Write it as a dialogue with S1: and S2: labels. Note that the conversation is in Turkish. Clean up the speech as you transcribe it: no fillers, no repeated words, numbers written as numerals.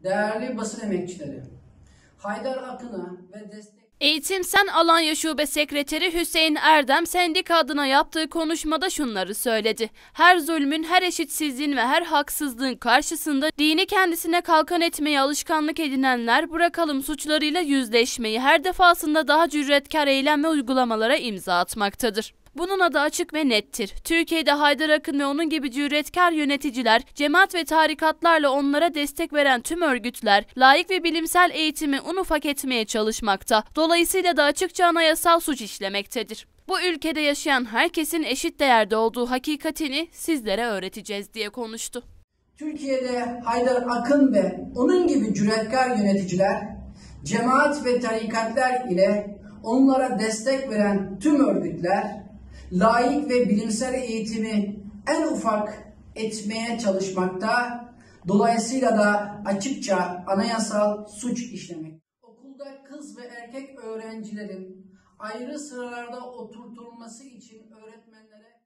S1: değerli basın emekçileri, Haydar Akın'a ve
S2: Eğitim Sen Alanya Şube Sekreteri Hüseyin Erdem sendika adına yaptığı konuşmada şunları söyledi. Her zulmün, her eşitsizliğin ve her haksızlığın karşısında dini kendisine kalkan etmeyi alışkanlık edinenler bırakalım suçlarıyla yüzleşmeyi, her defasında daha cüretkar eylem ve uygulamalara imza atmaktadır. Bunun adı açık ve nettir. Türkiye'de Haydar Akın ve onun gibi cüretkar yöneticiler, cemaat ve tarikatlarla onlara destek veren tüm örgütler, layık ve bilimsel eğitimi un ufak etmeye çalışmakta. Dolayısıyla da açıkça anayasal suç işlemektedir. Bu ülkede yaşayan herkesin eşit değerde olduğu hakikatini sizlere öğreteceğiz diye konuştu.
S1: Türkiye'de Haydar Akın ve onun gibi cüretkar yöneticiler, cemaat ve tarikatlar ile onlara destek veren tüm örgütler, layık ve bilimsel eğitimi en ufak etmeye çalışmakta, dolayısıyla da açıkça anayasal suç işlemek. Okulda kız ve erkek öğrencilerin ayrı sıralarda oturtulması için öğretmenlere